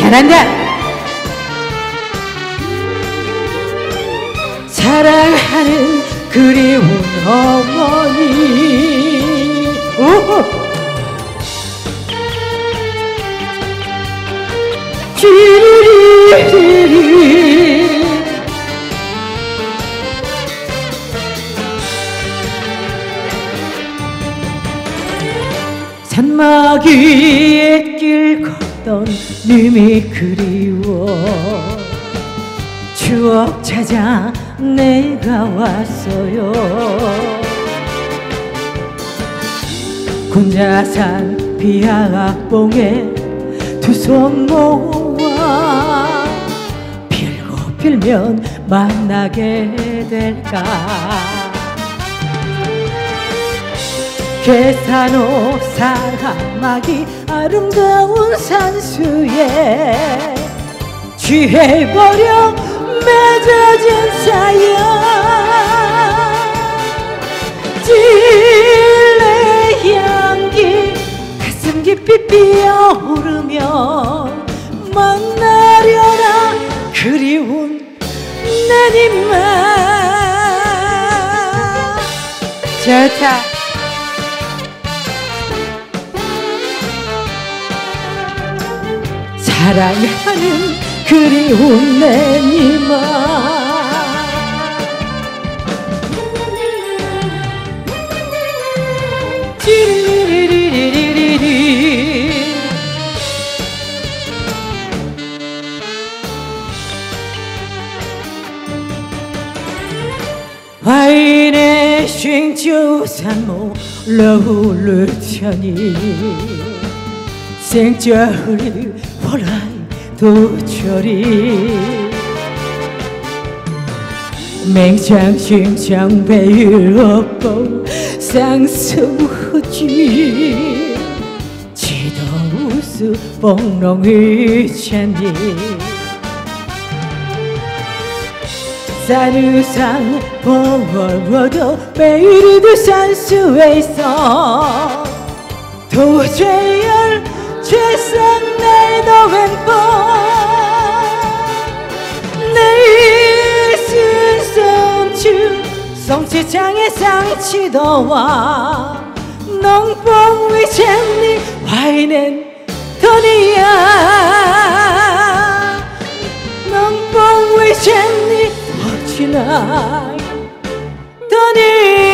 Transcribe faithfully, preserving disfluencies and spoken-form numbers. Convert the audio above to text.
잘한다. 사랑하는 그리운 어머니. 오호. 찌리리리리. 산막이의 길 걷던 님이 그리워. 추억 찾아 내가 왔어요. 군자산 비아악봉에 두 손 모아 빌고 빌면 만나게 될까. 괴산호 사람막이 아름다운 산수에 취해버려 맺어진 사연. 찔레 향기 가슴 깊이 피어오르며 만나려라 그리운 내님만. 좋다. 사랑하는 그리운 내님아. 찌리리리리리리. 와인의 싱주산모 러울을 펴니 생짜을 호라이 도철이 맹장심장 배일 없고 쌍수후지 지도우스 뽕롱이 찬디 산우상 보워도 배일도 산수에 있어 도죄열 죄상 내도 왼뽕 내 순성추 성체장의 상치도와 농뽕 위쟁리 와인은 돈이야. 농뽕 위쟁리 어찌나 돈이